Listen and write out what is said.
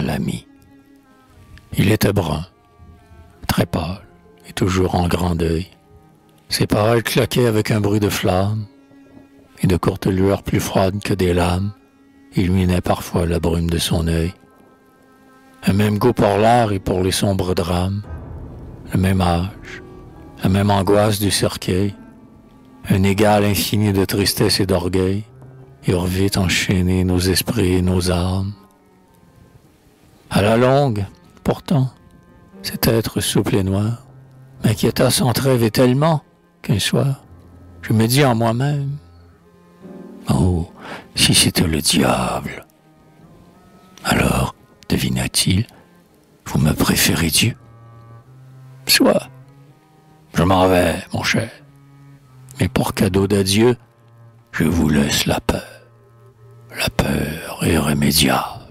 l'ami. Il était brun, très pâle et toujours en grand deuil. Ses paroles claquaient avec un bruit de flammes, et de courtes lueurs plus froides que des lames illuminaient parfois la brume de son œil. Un même goût pour l'art et pour les sombres drames, le même âge, la même angoisse du cercueil, un égal infini de tristesse et d'orgueil, eurent vite enchaîné nos esprits et nos âmes. À la longue, pourtant, cet être souple et noir m'inquiéta sans trêve et tellement qu'un soir, je me dis en moi-même, « Oh, si c'était le diable !» Alors, devina-t-il, vous me préférez Dieu? Soit, je m'en vais, mon cher, mais pour cadeau d'adieu, je vous laisse la peur irrémédiable.